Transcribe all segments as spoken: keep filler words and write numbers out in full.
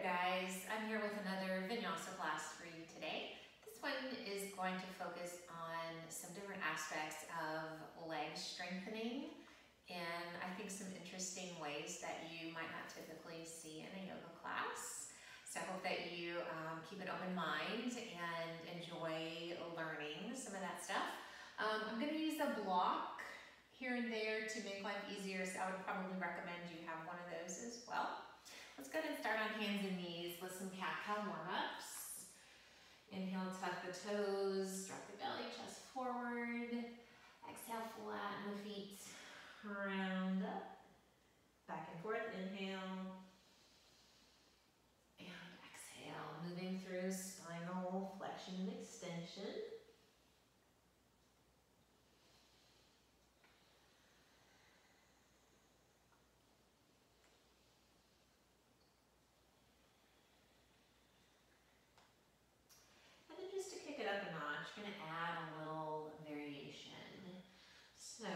guys, I'm here with another Vinyasa class for you today. This one is going to focus on some different aspects of leg strengthening and I think some interesting ways that you might not typically see in a yoga class. So I hope that you um, keep an open mind and enjoy learning some of that stuff. Um, I'm going to use a block here and there to make life easier, so I would probably recommend you have one of those as well. Let's go ahead and start on hands and knees with some cat-cow warm-ups. Inhale, tuck the toes, drop the belly, chest forward. Exhale, flatten the feet, round up, back and forth. Inhale, and exhale. Moving through spinal flexion and extension. Going to add a little variation. So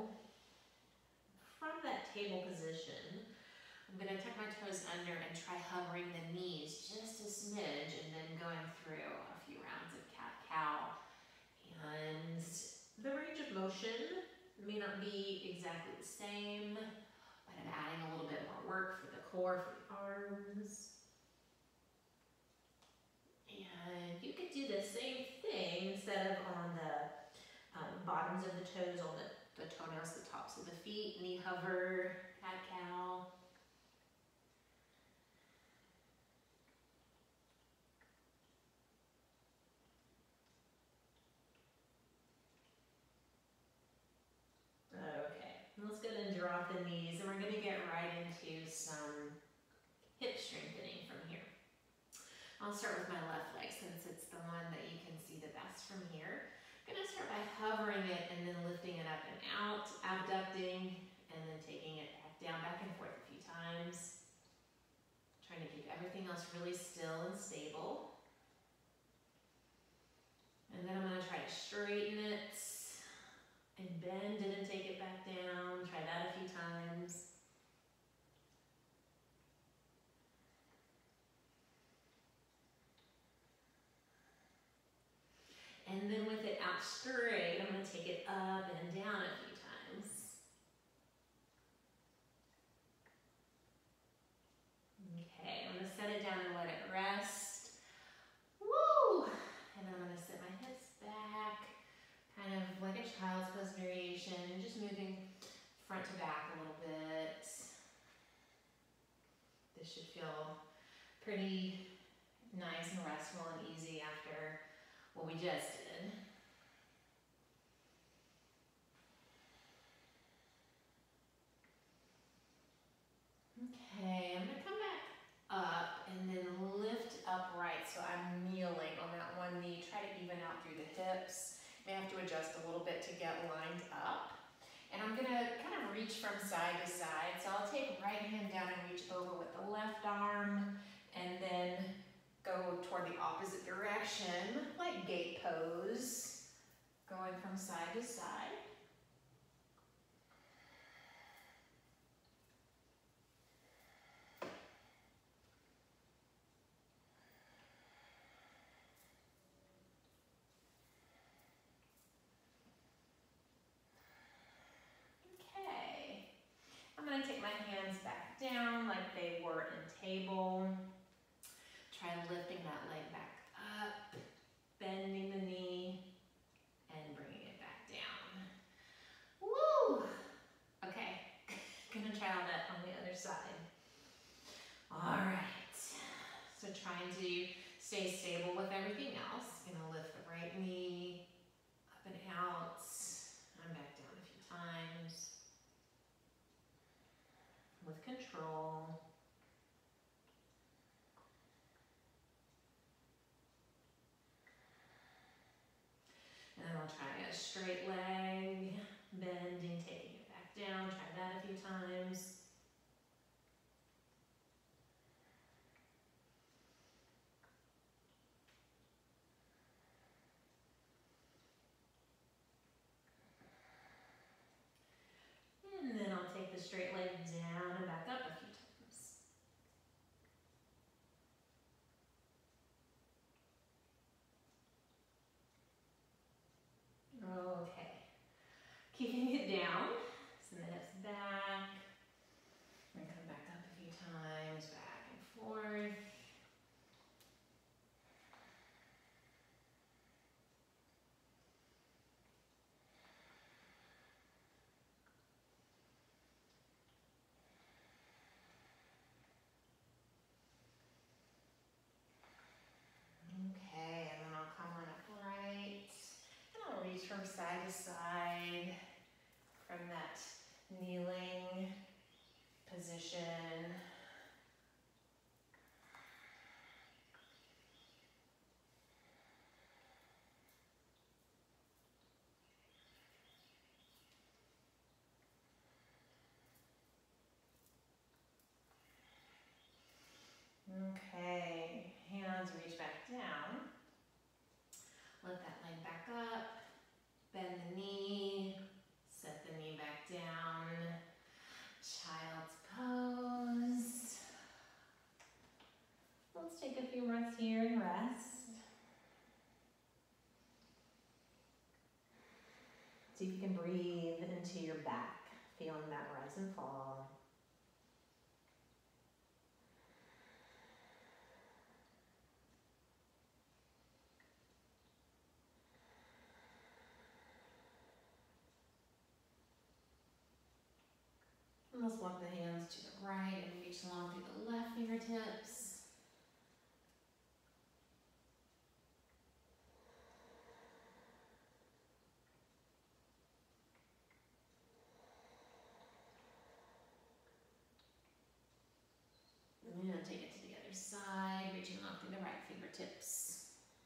from that table position, I'm going to tuck my toes under and try hovering the knees just a smidge and then going through a few rounds of cat-cow. And the range of motion may not be exactly the same, but I'm adding a little bit more work for the core, for the arms. And you could do the same thing instead of on the um, bottoms of the toes, on the, the toenails, the tops of the feet, knee hover, cat-cow. Okay, let's go ahead and drop the knees, and we're going to get right into some hip strengthening from here. I'll start with my left leg since it's the one that you can see the best from here. I'm going to start by hovering it and then lifting it up and out, abducting, and then taking it back down, back and forth a few times. Trying to keep everything else really still and stable. And then I'm going to try to straighten it and bend it and take it back down. Try that a few times. And then with it out straight, I'm going to take it up and down a few times. Okay, I'm going to set it down and let it rest. Woo! And then I'm going to sit my hips back, kind of like a child's pose variation, just moving front to back a little bit. This should feel pretty nice and restful and easy after what we just did. Okay, I'm going to come back up and then lift upright so I'm kneeling on that one knee. Try to even out through the hips. May have to adjust a little bit to get lined up. And I'm going to kind of reach from side to side. So I'll take right hand down and reach over with the left arm and then go toward the opposite direction, like gate pose, going from side to side. Okay, I'm going to take my hands back down like they were in table. Try lifting that leg back up, bending the knee, and bringing it back down. Woo! Okay, gonna try all that on the other side. All right, so trying to stay stable with everything else. Gonna lift the right knee up and out, and back down a few times with control. And then I'll try a straight leg, bending, taking it back down. Try that a few times. And then I'll take the straight leg down and back up a few times. side from that kneeling position. Okay, hands reach back down. Let that leg back up. Bend the knee. Set the knee back down. Child's pose. Let's take a few breaths here and rest. See if you can breathe into your back, feeling that rise and fall. And let's walk the hands to the right and reach along through the left fingertips. And take it to the other side, reaching along through the right fingertips.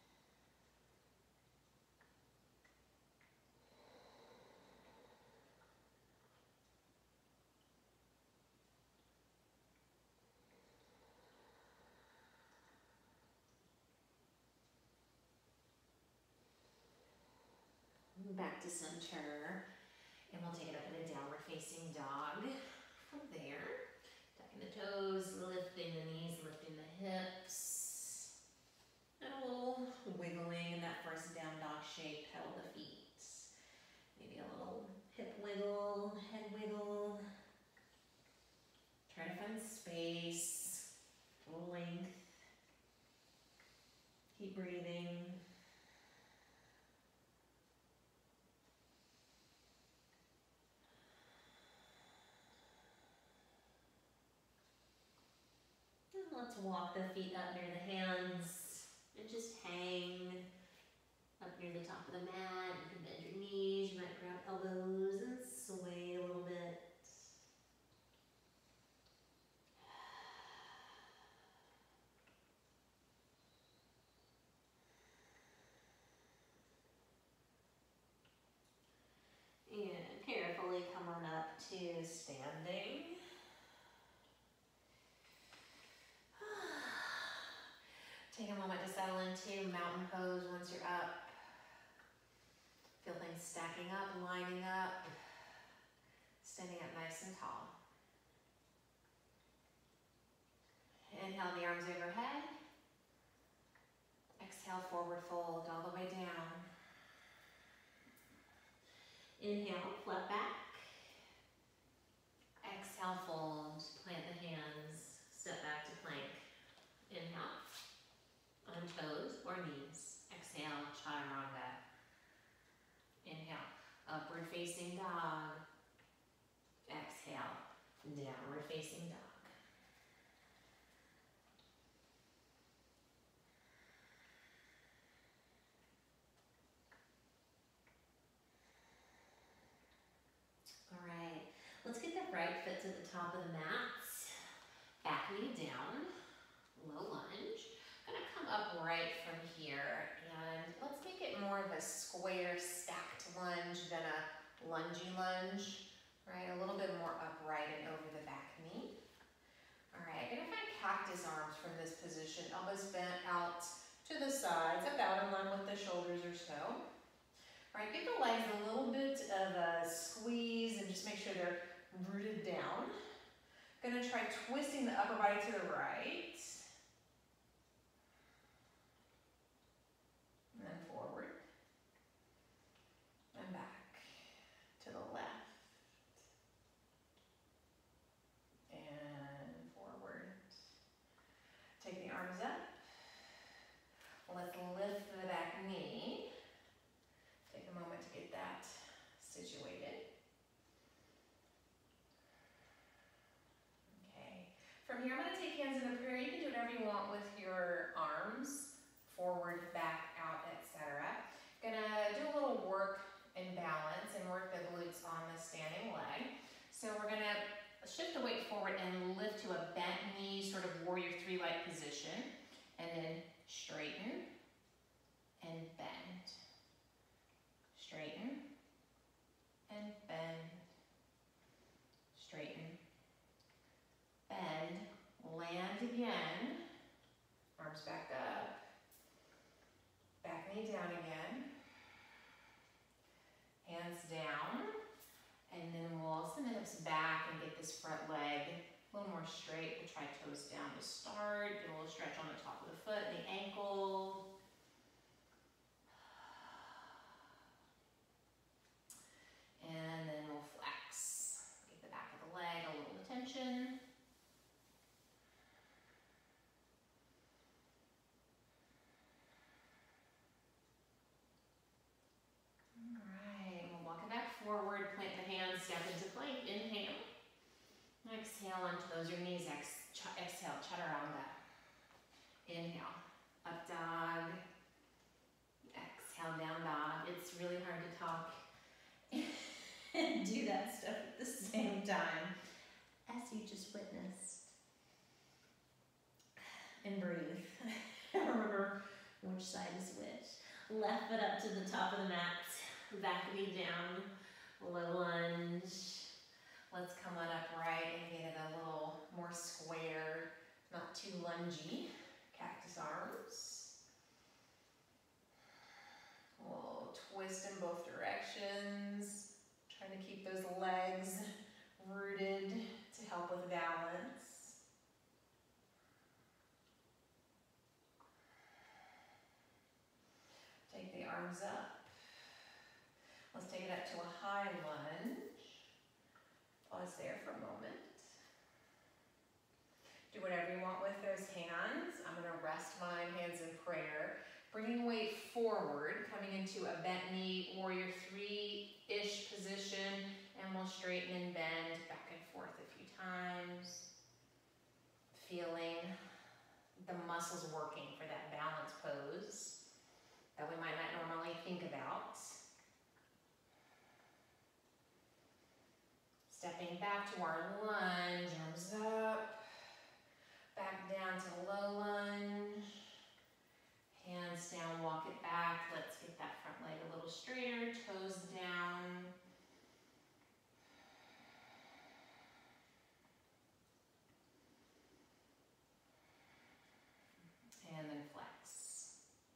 Back to center, and we'll take it up in a downward facing dog. From there, tucking the toes, lifting the knees, lifting the hips, and a little wiggling in that first down dog shape, pedal the feet. Maybe a little hip wiggle, head wiggle. Try to find space, length. Keep breathing. Let's walk the feet up near the hands and just hang up near the top of the mat. You can bend your knees, you might grab elbows and sway a little bit. And carefully come on up to standing. Take a moment to settle into mountain pose once you're up. Feel things stacking up, lining up, standing up nice and tall. Inhale the arms overhead. Exhale, forward fold all the way down. Inhale, flat back. Exhale, fold, plant the hands, step back to plank. Inhale. On toes or knees. Exhale, chaturanga. Inhale, upward facing dog. Exhale, downward facing dog. All right, let's get the right foot to the top of the mat. Back knee down, low lunge. Gonna come upright from here, and let's make it more of a square stacked lunge than a lungy lunge, right? A little bit more upright and over the back knee. All right, gonna find cactus arms from this position, elbows bent out to the sides, about in line with the shoulders or so. All right, give the legs a little bit of a squeeze and just make sure they're rooted down. Gonna try twisting the upper body to the right. And then forward, and back, to the left, and forward. Take the arms up. Let's lift the back knee. Take a moment to get that situated. Okay, from here I'm going to take hands in a prayer. You can do whatever you want with your arms. Forward, back, out, et cetera. Gonna do a little work in balance and work the glutes on the standing leg. So we're gonna shift the weight forward and lift to a bent knee, sort of warrior three-like position, and then straighten and bend. Straighten and bend. Straighten, bend, land again, arms back up, back knee down again, hands down, and then we'll send the hips back and get this front leg a little more straight. We'll try toes down to start, get a little stretch on the top of the foot, the ankle. And then we'll flex. Get the back of the leg a little attention. All right, we'll walk it back forward, plant the hands, step into plank, inhale. Exhale, unclose your knees, Ex ch exhale, chaturanga. Inhale, up dog. Exhale, down dog. It's really hard to talk and do that stuff at the same time, as you just witnessed. And breathe. Remember which side is which. Left foot up to the top of the mat, back knee down, low lunge. Let's come on upright and get it a little more square, not too lungy. Cactus arms. We'll twist in both directions. Trying to keep those legs rooted to help with balance. Take the arms up. Let's take it up to a high lunge. Pause there for a moment. Do whatever you want with those hands. I'm going to rest my hands in prayer. Bringing weight forward, coming into a bent knee, warrior three-ish position, and we'll straighten and bend back and forth a few times. Feeling the muscles working for that balance pose that we might not normally think about. Stepping back to our lunge, arms up, back down to low lunge. Hands down, walk it back. Let's get that front leg a little straighter, toes down. And then flex.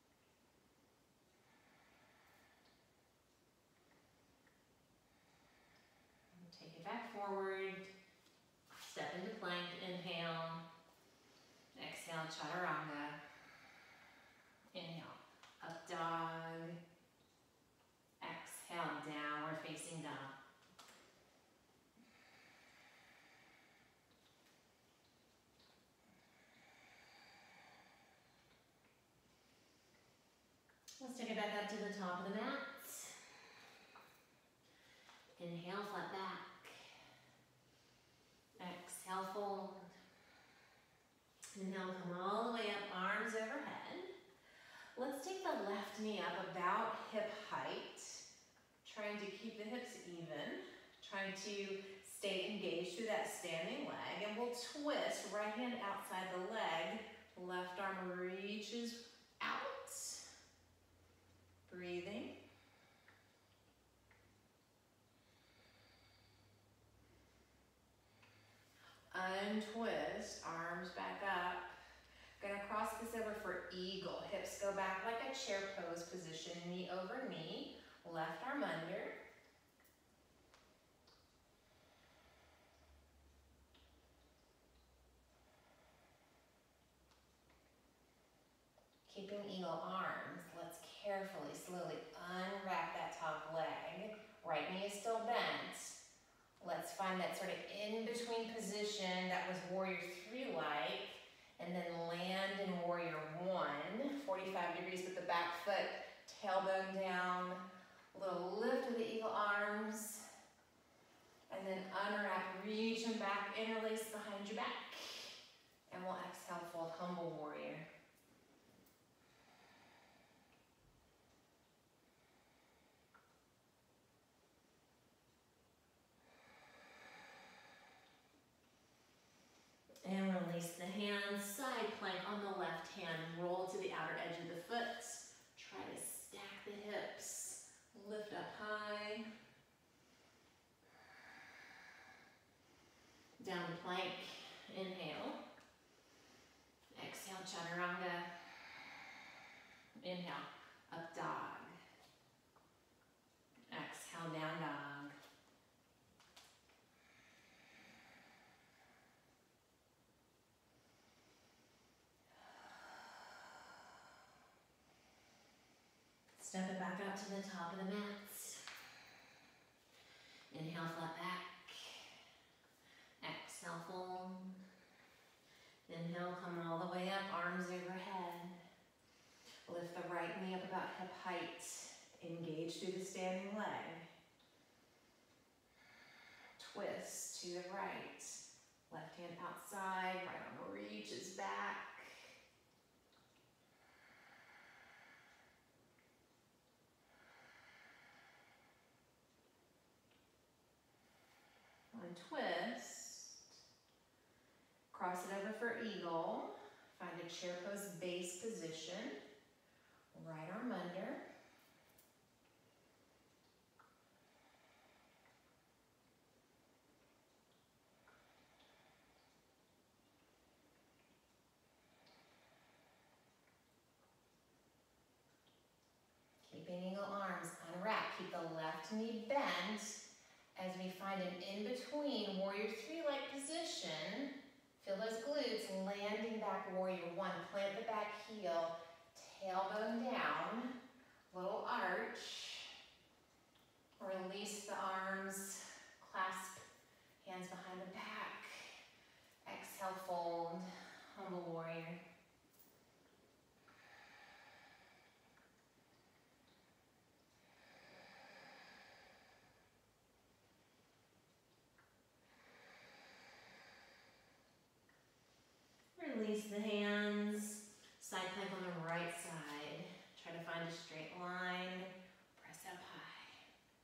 Take it back forward. Step into plank, inhale. Exhale, chaturanga. Inhale, up dog. Exhale, downward facing dog. Let's take it back up to the top of the mat. Inhale, flat back. Exhale, fold. Inhale, come all the way up, arms overhead. Let's take the left knee up about hip height, trying to keep the hips even, trying to stay engaged through that standing leg, and we'll twist right hand outside the leg, left arm reaches out, breathing. Untwist, arms back up. Gonna cross this over for eagle. Hips go back like a chair pose position, knee over knee, left arm under. Keeping eagle arms, let's carefully, slowly unwrap that top leg. Right knee is still bent. Let's find that sort of in-between position that was warrior three-like, and then land in warrior one, forty-five degrees with the back foot, tailbone down, a little lift of the eagle arms, and then unwrap, reach them back, interlace behind your back, and we'll exhale, fold humble warrior. plank on the left hand. Roll to the outer edge of the foot. Try to stack the hips. Lift up high. Down to plank. Inhale. Exhale, chaturanga. Inhale, up dog. Exhale, down dog. Step it back up to the top of the mats. Inhale, flat back. Exhale, fold. Inhale, come all the way up, arms overhead. Lift the right knee up about hip height. Engage through the standing leg. Twist to the right. Left hand outside, right arm reaches back. One twist. Cross it over for eagle. Find a chair pose base position. Right arm under. Keeping eagle arms unwrapped. Keep the left knee bent as we find an in-between warrior three-leg position. Feel those glutes, landing back, warrior one. Plant the back heel, tailbone down, little arch. Release the arms, clasp hands behind the back. Exhale, fold, humble warrior. Release the hands, side plank on the right side. Try to find a straight line, press up high.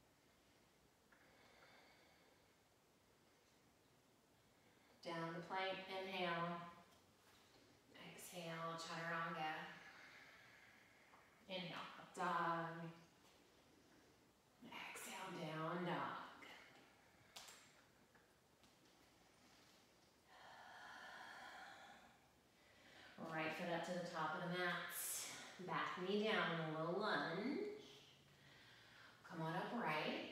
Down the plank, inhale. Exhale, chaturanga. Inhale, up dog. Exhale, down dog. Right foot up to the top of the mats. Back knee down in a low lunge. Come on upright.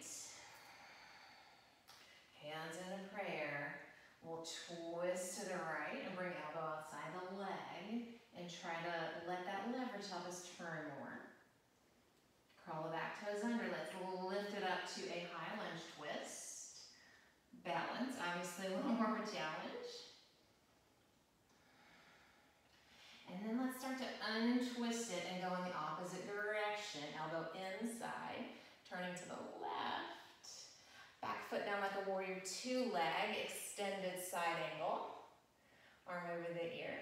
Hands in a prayer. We'll twist to the right and bring elbow outside the leg and try to let that leverage help us turn more. Crawl the back toes under. Let's lift it up to a high lunge twist. Balance, obviously a little more of a challenge. And then let's start to untwist it and go in the opposite direction. Elbow inside, turning to the left. Back foot down like a warrior two leg, extended side angle. Arm over the ear.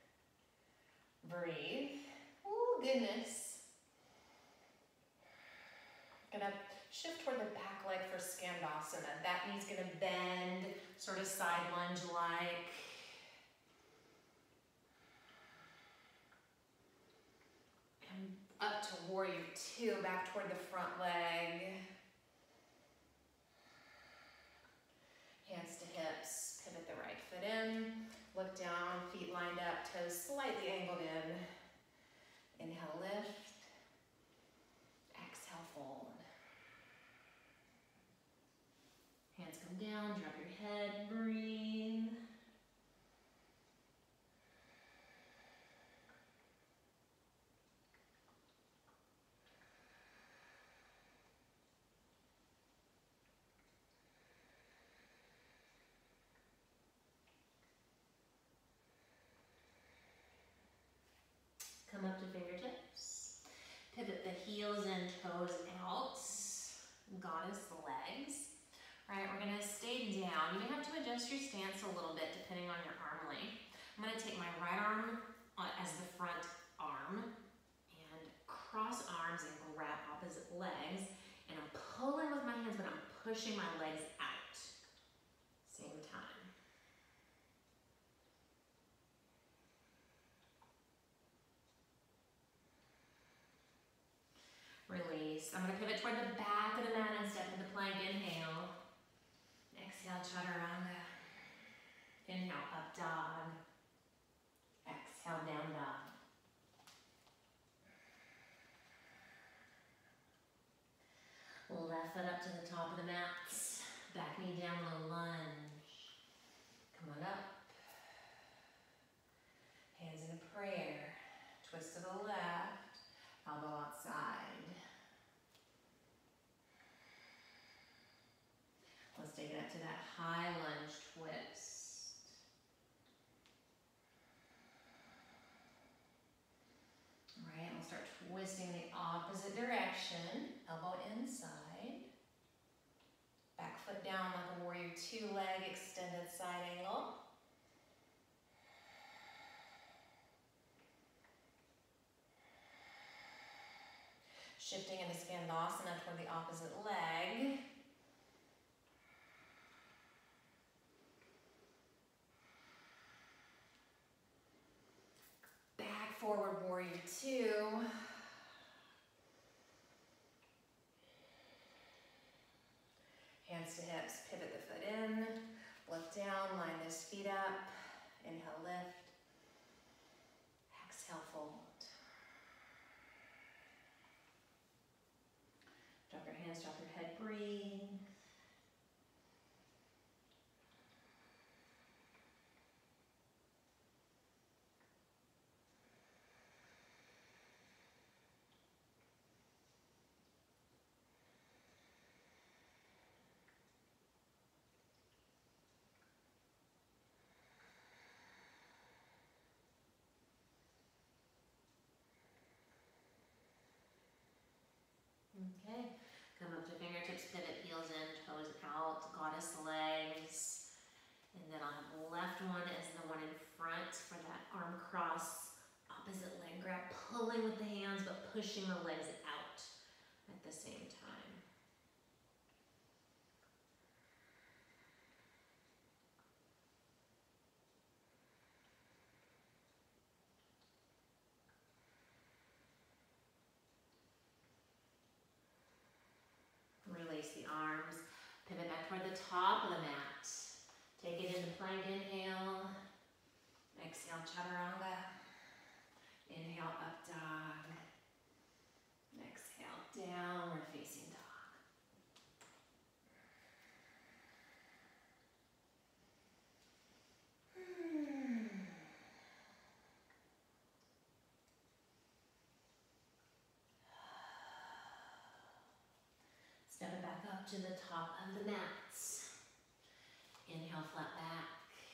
Breathe. Oh, goodness. Gonna shift toward the back leg for Skandasana. That knee's gonna bend, sort of side lunge like. Up to warrior two, back toward the front leg. Hands to hips, pivot the right foot in. Look down, feet lined up, toes slightly angled in. Inhale, lift. Exhale, fold. Hands come down, drop your head, breathe. Come up to fingertips. Pivot the heels and toes out. Goddess legs. All right, we're gonna stay down. You may have to adjust your stance a little bit depending on your arm length. I'm gonna take my right arm as the front arm and cross arms and grab opposite legs. And I'm pulling with my hands, but I'm pushing my legs out. Same time. release. I'm gonna pivot toward the back of the mat and step into plank. Inhale. Exhale, chaturanga. Inhale, up dog. Exhale, down dog. Left foot up to the top of the mats. Back knee down, low lunge. Come on up. Hands in a prayer. Twist to the left. Elbow outside. Let's take it up to that high lunge twist. All right, we'll start twisting the opposite direction. Elbow inside. Back foot down like a warrior two, leg extended side angle. Shifting into Skandasana toward the opposite leg. Back forward warrior two. Hands to hips, pivot the foot in, lift down, line those feet up. Inhale, lift. Exhale, fold. Drop your hands, drop your head, breathe. Okay, come up to fingertips, pivot, heels in, toes out, goddess legs. And then I'll have the left one as the one in front for that arm cross, opposite leg grab, pulling with the hands but pushing the legs out at the same time. Release the arms, pivot back toward the top of the mat. Take it into plank, inhale. Exhale, chaturanga. Inhale, up dog. Exhale, downward facing dog. Hmm. Step it back up to the top of the mats. Inhale, flat back.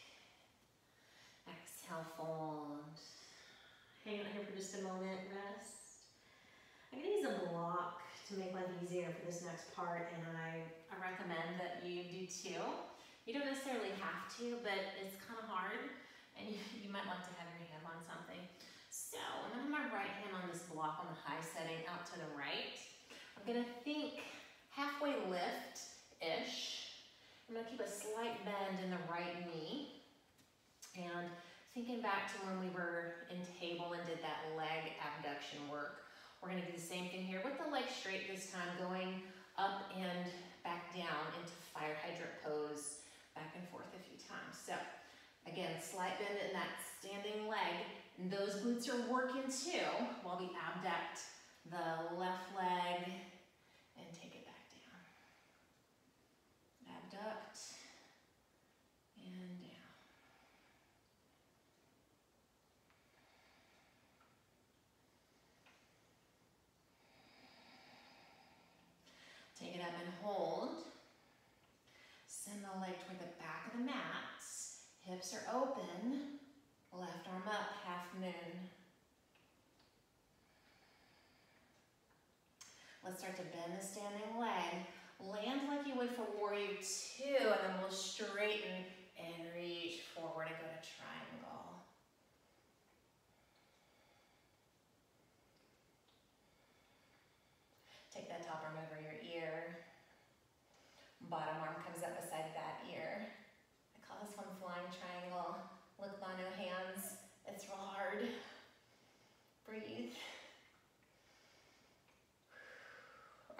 Exhale, fold. Hang out here for just a moment, rest. I'm gonna use a block to make life easier for this next part, and I, I recommend that you do too. You don't necessarily have to, but it's kind of hard, and you, you might like to have your hand on something. So I'm gonna have my right hand on this block on the high setting out to the right. I'm gonna think halfway lift-ish. I'm gonna keep a slight bend in the right knee. And thinking back to when we were in table and did that leg abduction work, we're gonna do the same thing here with the leg straight this time, going up and back down into fire hydrant pose, back and forth a few times. So again, slight bend in that standing leg. And those glutes are working too while we abduct the left leg and take it back down. Abduct and down. Take it up and hold. Send the leg toward the back of the mats. Hips are open. Left arm up, half moon. Let's start to bend the standing leg. Land like you would for warrior two, and then we'll straighten and reach forward and go to triangle. Take that top arm over your ear. Bottom arm comes up beside that ear. I call this one flying triangle. Look, no hands. It's real hard. Breathe.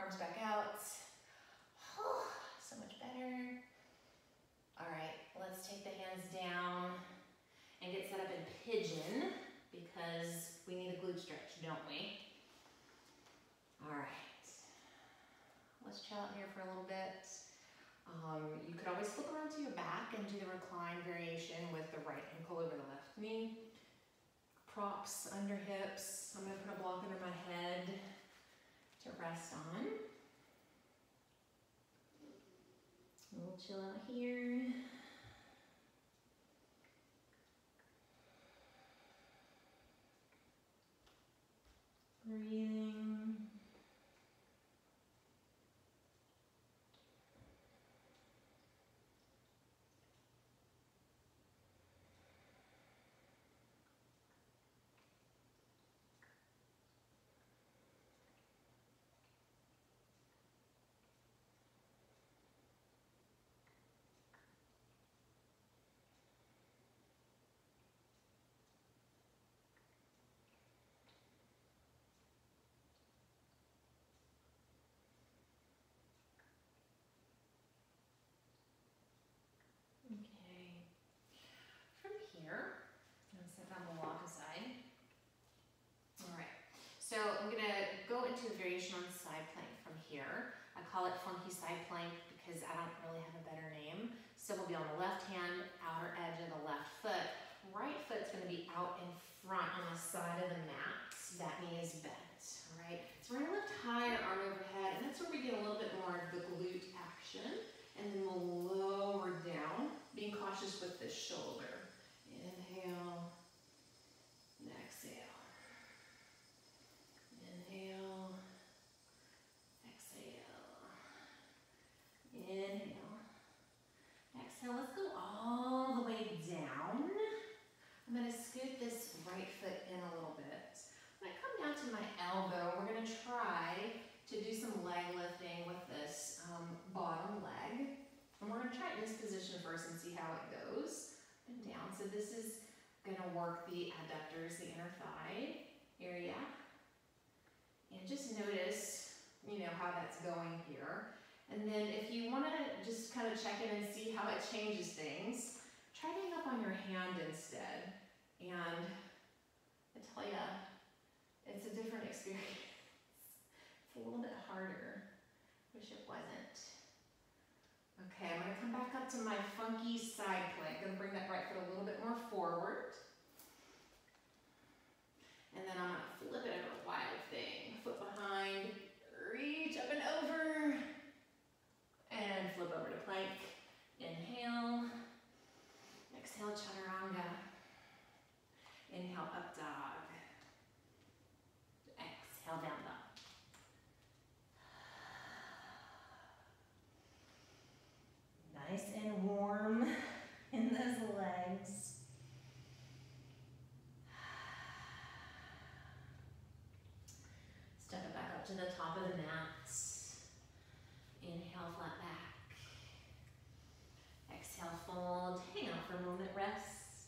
for a little bit. Um, you could always flip around to your back and do the recline variation with the right ankle over the left knee. Props under hips. I'm going to put a block under my head to rest on. We'll chill out here. Breathing. Okay. From here, I'm going to set that block aside. All right. So I'm going to go into a variation on side plank from here. I call it funky side plank because I don't really have a better name. So we'll be on the left hand, outer edge of the left foot. Right foot's going to be out in front on the side of the mat. That knee is bent. All right. So we're going to lift higher, arm overhead, and that's where we get a little bit more of the glute action. And then we'll lower down, being cautious with the shoulder. Inhale, and exhale. Inhale, exhale. Inhale, exhale. Let's go all the way down. I'm going to scoot this right foot in a little bit. When I come down to my elbow, we're going to try to do some leg lifting with this um, bottom leg. And we're going to try it in this position first and see how it goes. And down. So this is going to work the adductors, the inner thigh area. And just notice, you know, how that's going here. And then if you want to just kind of check in and see how it changes things, try being up on your hand instead. And I tell you, it's a different experience. It's a little bit harder. Wish it wasn't. Okay, I'm going to come back up to my funky side plank. I'm going to bring that right foot a little bit more forward. And then I'm going to flip it over, wild thing. Foot behind, reach up and over. And flip over to plank. Inhale. Exhale, chaturanga. Inhale, up dog. Exhale, down dog. Nice and warm in those legs. Step it back up to the top of the mat. Inhale, flat back. Exhale, fold. Hang out for a moment, rest.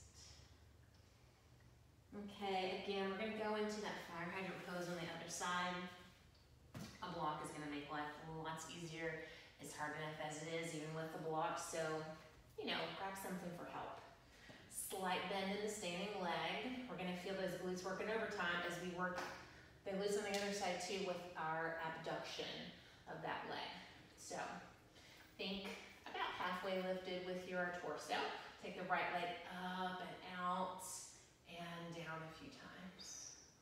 Okay, again, we're going to go into that fire hydrant pose on the other side. A block is going to make life lots easier. It's hard enough as it is, even with the block, so, you know, grab something for help. Slight bend in the standing leg. We're going to feel those glutes working overtime as we work the glutes on the other side too with our abduction of that leg. So, think about halfway lifted with your torso. Take the right leg up and out and down a few times.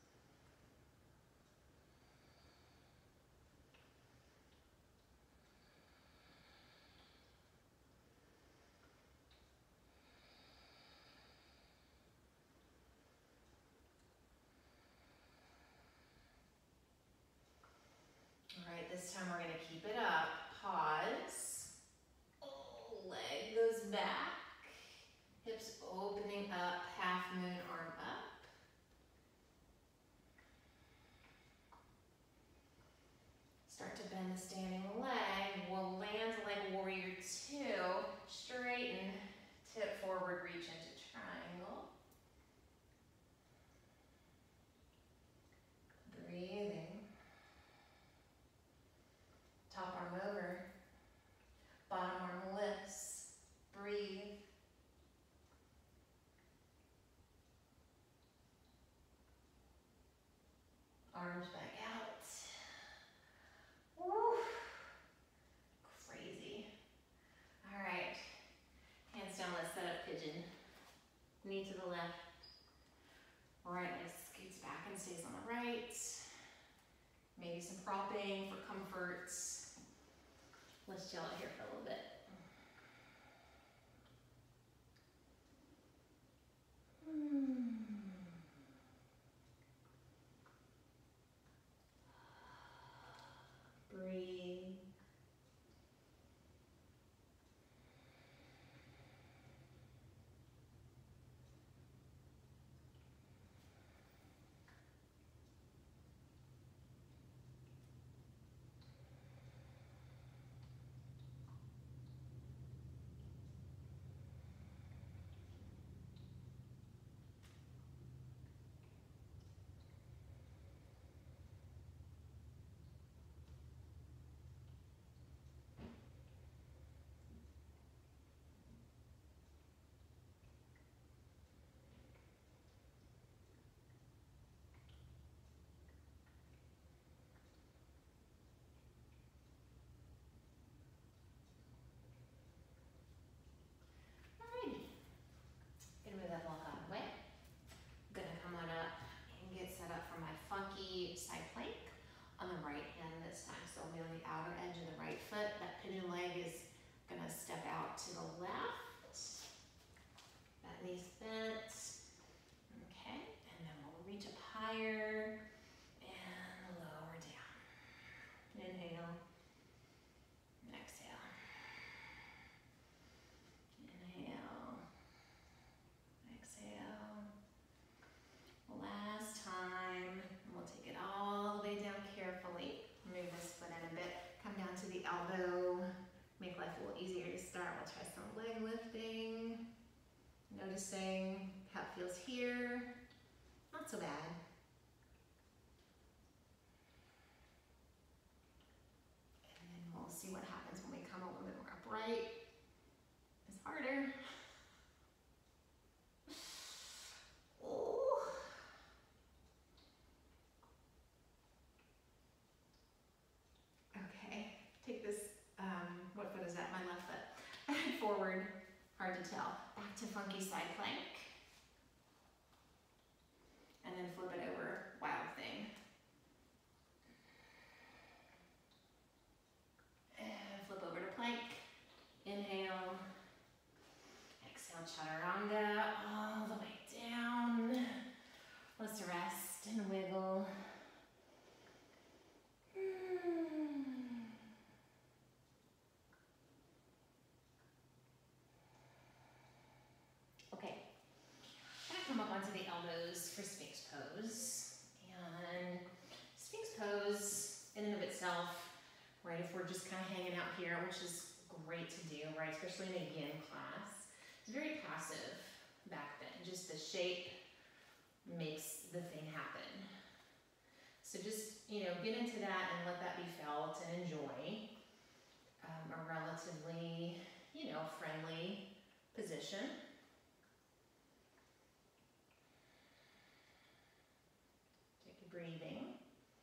All right, this time we're going to keep it up. Pause. Oh, leg goes back. Hips opening up, half moon, arm up. Start to bend the standing leg. We'll land like warrior two. Straighten, tip forward, reach into triangle. Breathing. Top arm over. Bottom arm lifts. Breathe. Arms back out. Woo. Right leg scoots back and stays on the right. Maybe some propping for comfort. Let's chill out here for a little bit. Breathe. To the left, that knee's bent, okay, and then we'll reach up higher and lower down. Inhale, exhale, inhale, exhale. Last time, and we'll take it all the way down carefully. Move this foot in a bit, come down to the elbow. Make life a little easier to start. We'll try some leg lifting. Noticing how it feels here. Not so bad. And then we'll see what happens when we come a little bit more upright. It's harder. Oh. Okay, take this. Um, what foot is that? My left foot. Forward, hard to tell. Back to funky side plank. And then flip it over, wild thing. And flip over to plank. Inhale. Exhale, chaturanga, all the way down. Let's rest and wiggle. Come up onto the elbows for Sphinx pose. And Sphinx pose in and of itself, right, if we're just kind of hanging out here, which is great to do, right, especially in a yin class, it's very passive back bend. Just the shape makes the thing happen. So just, you know, get into that and let that be felt and enjoy um, a relatively, you know, friendly position. Breathing.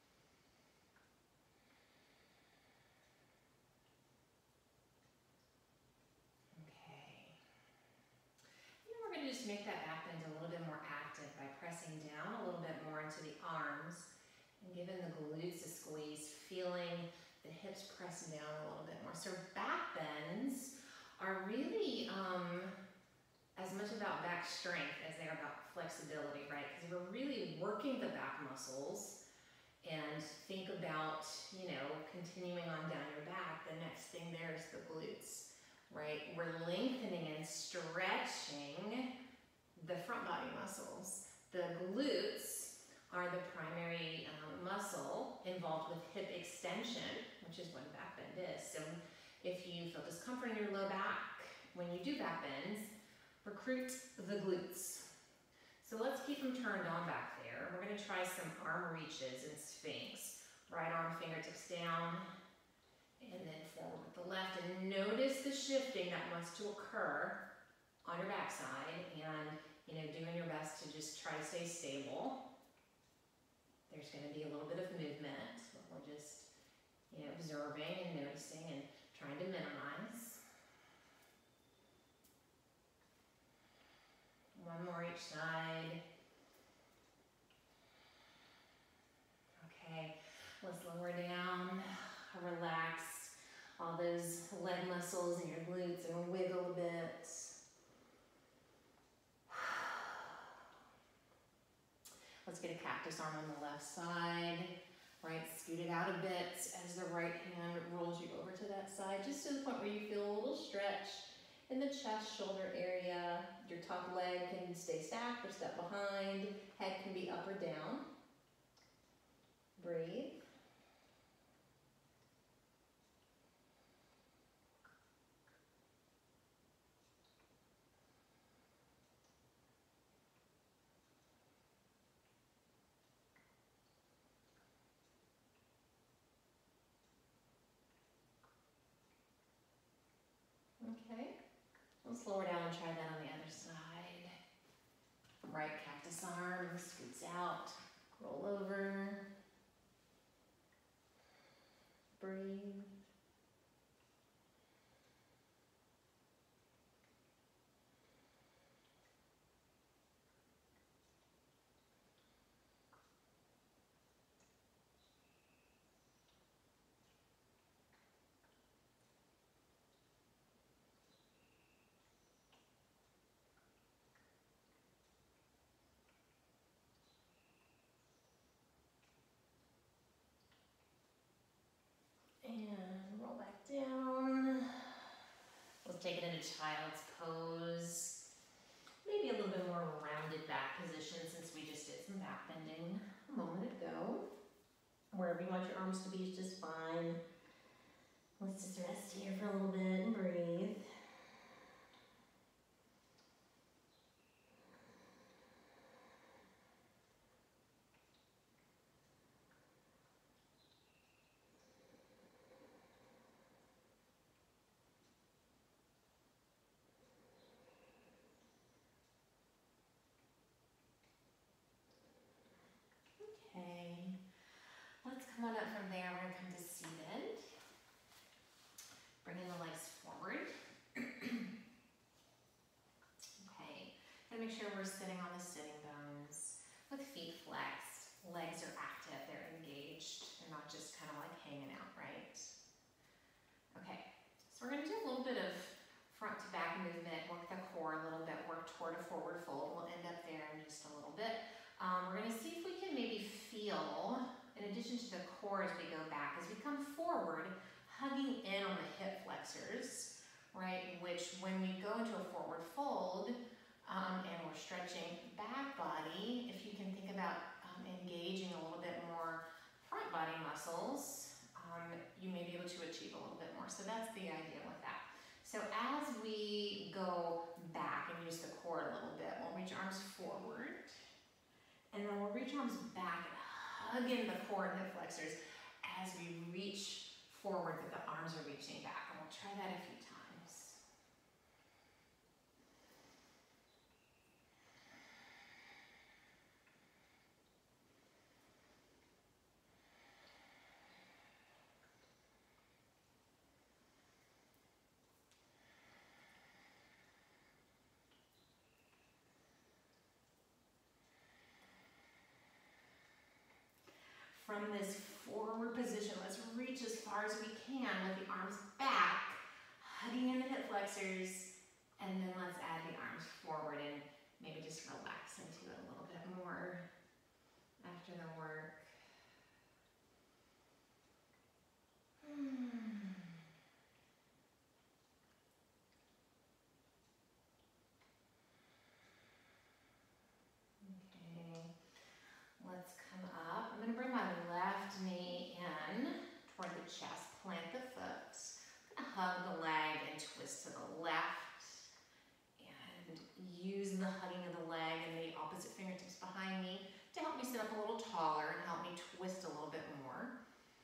Okay. And we're going to just make that back bend a little bit more active by pressing down a little bit more into the arms and giving the glutes a squeeze, feeling the hips press down a little bit more. So back bends are really um, as much about back strength as they are about flexibility, right? Because we're really working the back muscles, and think about, you know, continuing on down your back. The next thing there is the glutes, right? We're lengthening and stretching the front body muscles. The glutes are the primary um, muscle involved with hip extension, which is what back bend is. So if you feel discomfort in your low back when you do back bends, recruit the glutes. So let's keep them turned on back there. We're going to try some arm reaches in Sphinx. Right arm fingertips down, and then forward with the left. And notice the shifting that wants to occur on your backside, and you know, doing your best to just try to stay stable. There's going to be a little bit of movement, but we're just, you know, observing and noticing and trying to minimize. One more each side. Let's get a cactus arm on the left side, right? Scoot it out a bit as the right hand rolls you over to that side, just to the point where you feel a little stretch in the chest, shoulder area. Your top leg can stay stacked or step behind. Head can be up or down. Breathe. Okay. Let's lower down and try that on the other side. Right cactus arm scoots out, roll over, breathe. And roll back down. Let's take it into child's pose. Maybe a little bit more rounded back position since we just did some back bending a moment ago. Wherever you want your arms to be is just fine. Let's just rest here for a little bit and breathe. Okay, let's come on up from there. We're gonna come to seated. Bringing the legs forward. Okay, gotta make sure we're sitting on the sitting bones with feet flexed. Legs are active, they're engaged. They're not just kind of like hanging out, right? Okay, so we're gonna do a little bit of front to back movement, work the core a little bit, work toward a forward fold. We'll end up there in just a little bit. Um, we're gonna see if we can maybe feel, in addition to the core as we go back, as we come forward, hugging in on the hip flexors, right? Which when we go into a forward fold, um, and we're stretching back body, if you can think about um, engaging a little bit more front body muscles, um, you may be able to achieve a little bit more. So that's the idea with that. So as we go back and use the core a little bit, we'll reach arms forward. And then we'll reach arms back and hug in the core and hip flexors as we reach forward, but the arms are reaching back. And we'll try that a few times. From this forward position, let's reach as far as we can with the arms back, hugging in the hip flexors, and then let's add the arms forward and maybe just relax into it a little bit more after the work. Hmm. Okay, let's come up. I'm going to bring my left knee in toward the chest, plant the foot, I'm going to hug the leg and twist to the left, and use the hugging of the leg and the opposite fingertips behind me to help me sit up a little taller and help me twist a little bit more.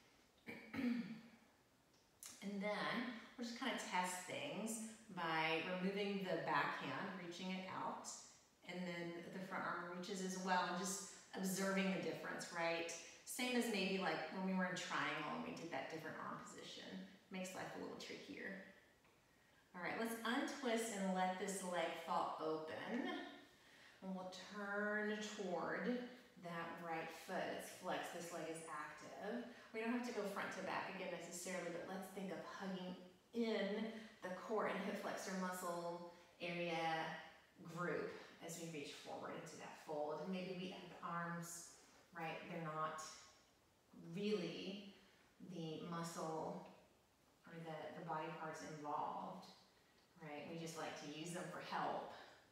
And then we'll just kind of test things by removing the backhand, reaching it out, and then the front arm reaches as well, and just observing the difference, right? Same as maybe like when we were in triangle and we did that different arm position. Makes life a little trickier. All right, let's untwist and let this leg fall open. And we'll turn toward that right foot. It's flexed, this leg is active. We don't have to go front to back again necessarily, but let's think of hugging in the core and hip flexor muscle area group as we reach forward into that fold. And maybe we add the arms just like to use them for help.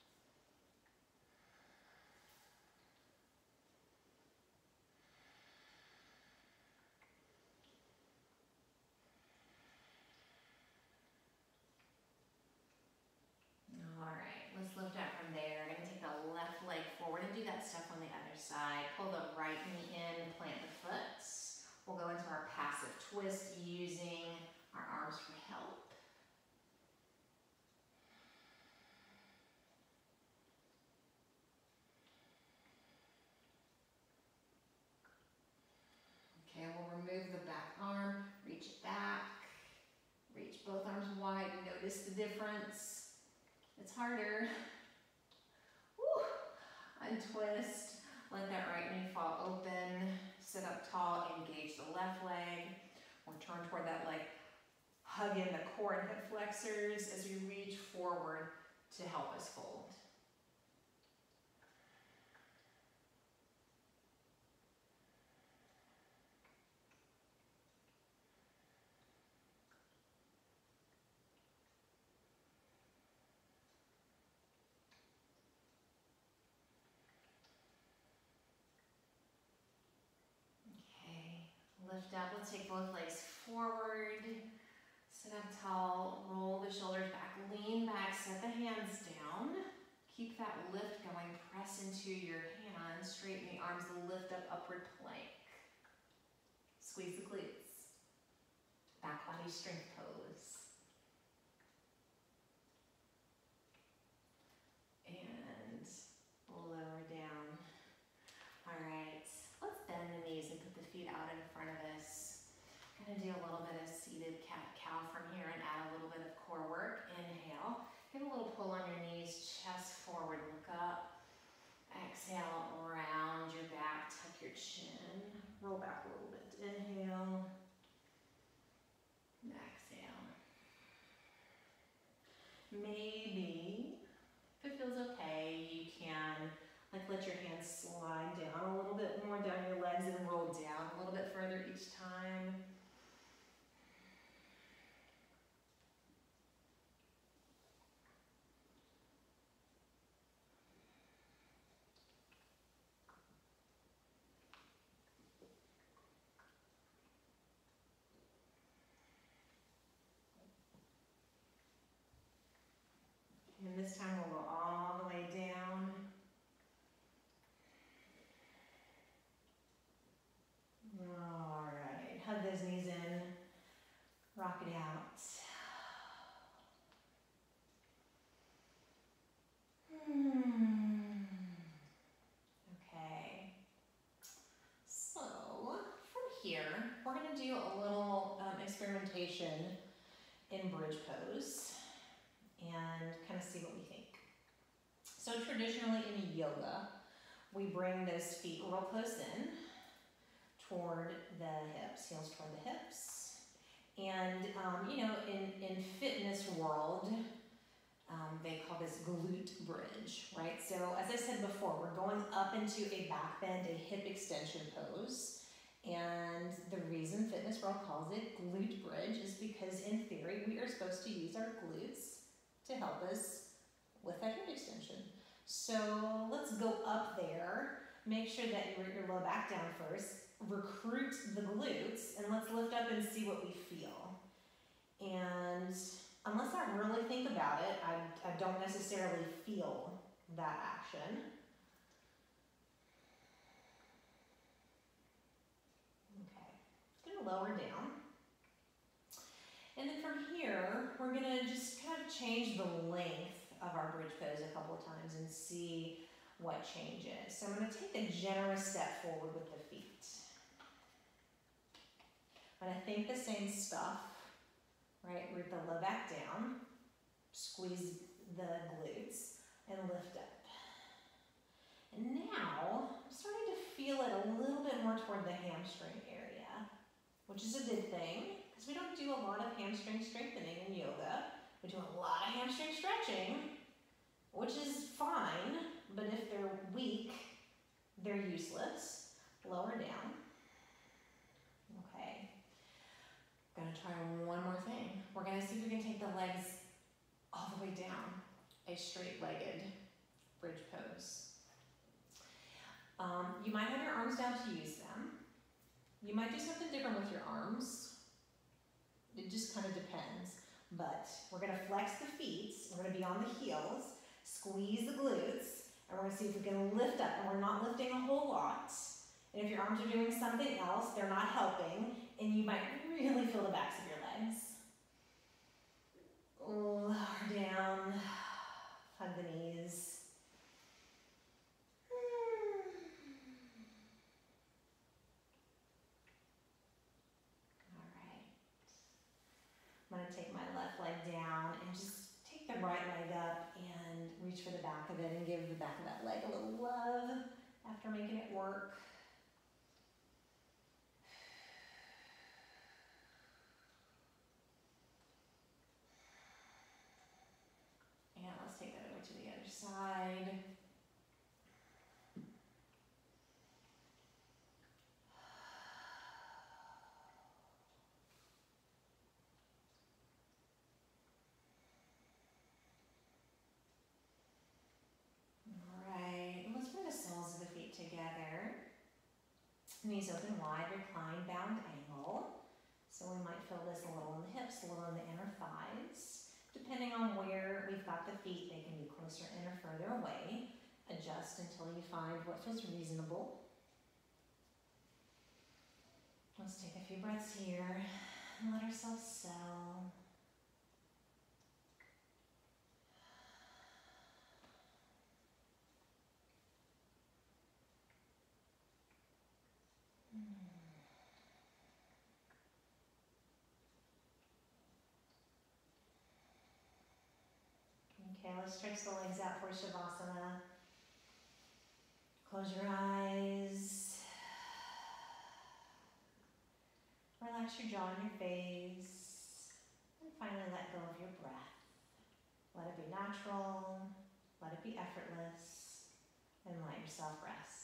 All right, let's lift up from there. We're gonna take the left leg forward and do that step on the other side. Pull the right knee in, plant the foot. We'll go into our passive twist using our arms for help. Okay, we'll remove the back arm, reach it back, reach both arms wide. Notice the difference. It's harder. Woo. Untwist, let that right knee fall open, sit up tall, engage the left leg. We'll turn toward that leg, hug in the core and hip flexors as we reach forward to help us fold. Lift up, let's take both legs forward, sit up tall, roll the shoulders back, lean back, set the hands down. Keep that lift going, press into your hands, straighten the arms, lift up, upward plank. Squeeze the glutes. Back body strength pose. And lower down. All right, let's bend the knees and put the feet out in front of us. Gonna do a little bit of seated cat-cow from here and add a little bit of core work. Inhale, give a little pull on your knees, chest forward, look up. Exhale, round your back, tuck your chin, roll back a little bit. Inhale, exhale. Maybe, if it feels okay, you can like let your hands slide down a little bit more down your legs and roll down a little bit further each time. And this time we'll go all the way down. All right, hug those knees in, rock it out. Hmm. Okay, so from here, we're gonna do a little um, experimentation in bridge pose and kind of see what we think. So traditionally in yoga, we bring those feet real close in toward the hips, heels toward the hips. And, um, you know, in, in fitness world, um, they call this glute bridge, right? So as I said before, we're going up into a back bend, a hip extension pose. And the reason fitness world calls it glute bridge is because in theory, we are supposed to use our glutes to help us with that hip extension. So let's go up there, make sure that you root your low back down first, recruit the glutes, and let's lift up and see what we feel. And unless I really think about it, I, I don't necessarily feel that action. Okay, gonna lower down. And then from here, we're gonna just kind of change the length of our bridge pose a couple of times and see what changes. So I'm gonna take a generous step forward with the feet. I'm gonna think the same stuff, right? Root the low back down, squeeze the glutes, and lift up. And now, I'm starting to feel it a little bit more toward the hamstring area, which is a good thing, because we don't do a lot of hamstring strengthening in yoga. We do a lot of hamstring stretching, which is fine, but if they're weak, they're useless. Lower down. Okay. Gonna try one more thing. We're gonna see if we can take the legs all the way down, a straight-legged bridge pose. Um, you might have your arms down to use them. You might do something different with your arms. It just kind of depends. But we're gonna flex the feet. We're gonna be on the heels, squeeze the glutes, and we're gonna see if we can lift up. And we're not lifting a whole lot. And if your arms are doing something else, they're not helping, and you might really feel the backs of your legs. Lower down, hug the knees. All right. I'm gonna take my left leg down and just take the right leg up and reach for the back of it and give the back of that leg a little love after making it work. And let's take that over to the other side. Knees open wide, recline, bound angle. So we might feel this a little in the hips, a little in the inner thighs. Depending on where we've got the feet, they can be closer in or further away. Adjust until you find what feels reasonable. Let's take a few breaths here and let ourselves settle. Okay, let's stretch the legs out for Shavasana. Close your eyes. Relax your jaw and your face. And finally let go of your breath. Let it be natural. Let it be effortless. And let yourself rest.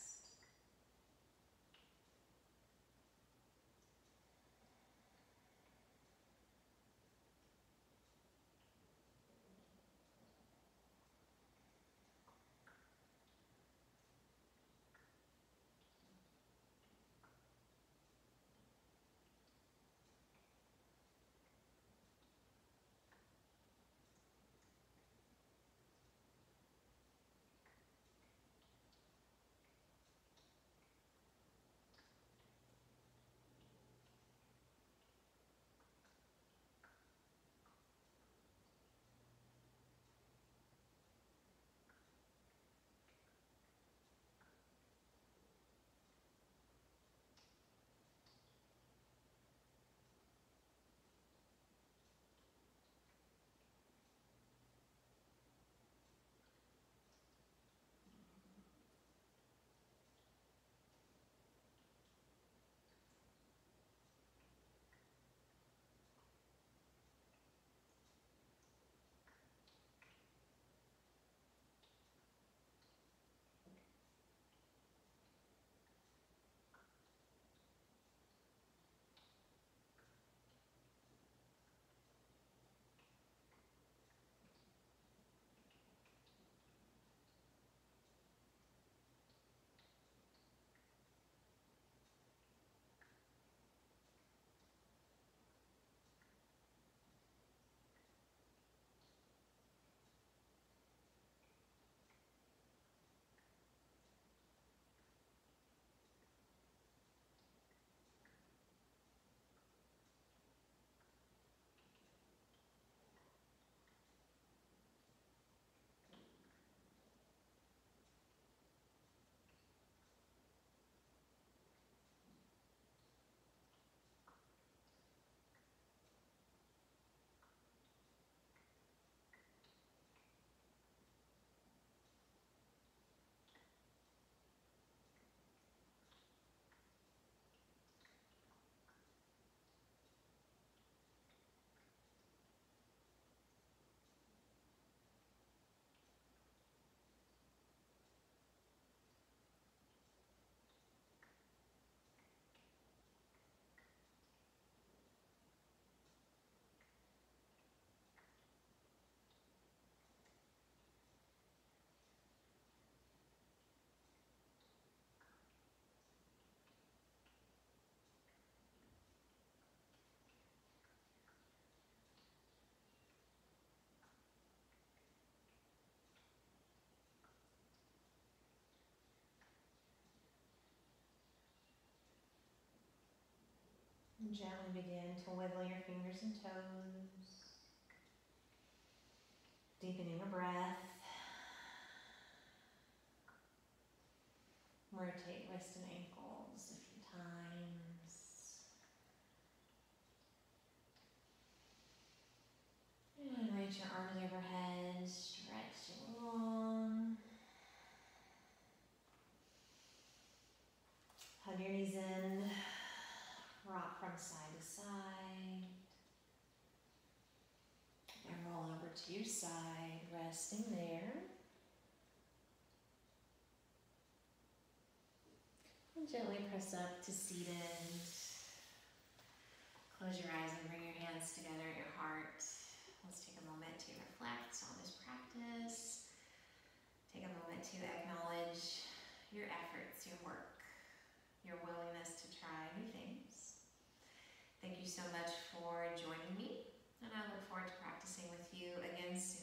Gently begin to wiggle your fingers and toes, deepening your breath. Rotate wrists and ankles a few times. And reach your arms overhead, stretching long. Hug your knees in, rock from side to side. And roll over to your side, resting there. And gently press up to seated. Close your eyes and bring your hands together at your heart. Let's take a moment to reflect on this practice. Take a moment to acknowledge your efforts, your work, your willingness to try new things. Thank you so much for joining me, and I look forward to practicing with you again soon.